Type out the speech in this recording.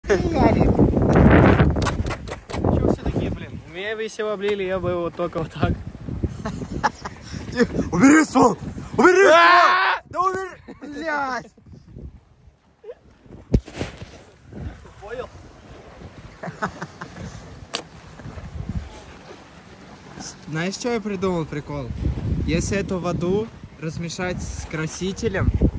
Ярик. Чего все такие, блин? Меня бы если бы облили, я бы его только вот так. Убери ствол! Убери ствол! Да убери! Блядь! Понял? Знаешь, что я придумал прикол? Если эту воду размешать с красителем,